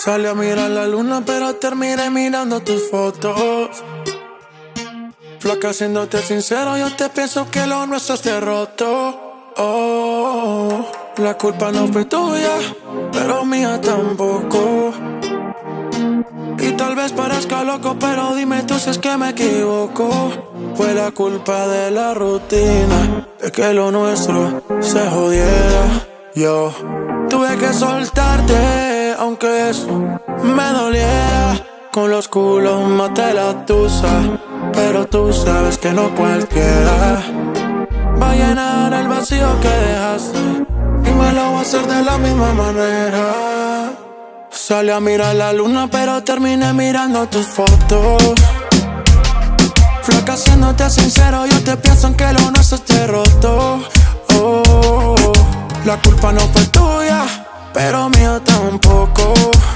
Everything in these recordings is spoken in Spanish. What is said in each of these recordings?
Salí a mirar la luna, pero terminé mirando tus fotos. Flaca, siéndote sincero, yo te pienso que lo nuestro esté roto. Oh, la culpa no fue tuya, pero mía tampoco. Y tal vez parezca loco, pero dime tú si es que me equivoco. Fue la culpa de la rutina, de que lo nuestro se jodiera. Yo tuve que soltarte, aunque eso me doliera. Con los culos maté la tusa, pero tú sabes que no cualquiera va a llenar el vacío que dejaste, y me lo voy a hacer de la misma manera. Salí a mirar la luna, pero terminé mirando tus fotos. Flaca, siéndote sincero, yo te pienso en que lo nuestro esté roto. Oh, la culpa no fue tuya, pero mía tampoco.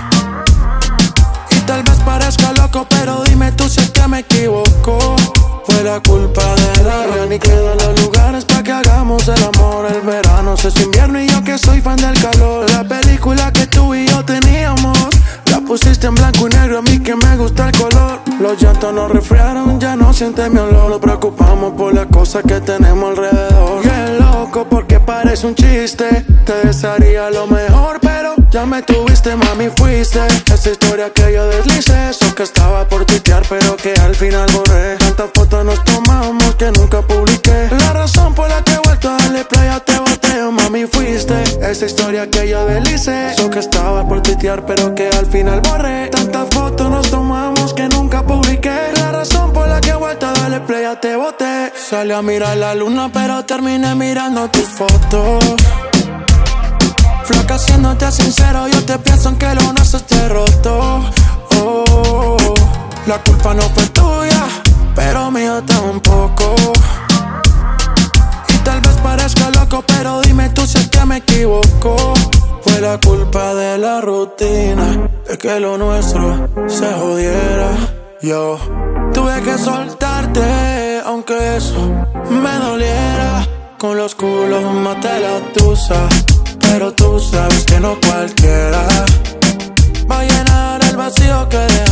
Y tal vez parezca loco, pero dime tú si es que me equivoco. Fue la culpa de la real, ni quedan los lugares pa' que hagamos el amor. El verano se hizo invierno y yo que soy fan del calor. La película que tú y yo teníamos la pusiste en blanco y negro, a mí que me gusta el color. Los llantos nos resfriaron, ya no siente mi olor. Nos preocupamos por las cosas que tenemos alrededor. Qué loco porque parece un chiste. Te desearía lo mejor, pero ya me tuviste, mami, fuiste. Esa historia que yo deslicé, eso que estaba por tuitear, pero que al final borré. Tantas fotos nos tomamos que nunca publiqué. La razón por la que he vuelto a darle play a te boteo, mami, fuiste. Esa historia que yo deslicé, eso que estaba por tuitear, pero que al final borré. Tantas fotos nos tomamos que nunca publiqué. La razón por la que he vuelto a darle play a te boté. Salí a mirar la luna, pero terminé mirando tus fotos. Flaca, siéndote sincero, yo te pienso en que lo nuestro esté roto. Oh, la culpa no fue tuya, pero mía tampoco. Y tal vez parezca loco, pero dime tú si es que me equivoco. Fue la culpa de la rutina, de que lo nuestro se jodiera. Yo tuve que soltarte, aunque eso me doliera. Con los culos maté la tusa, pero tú sabes que no cualquiera va a llenar el vacío que deja.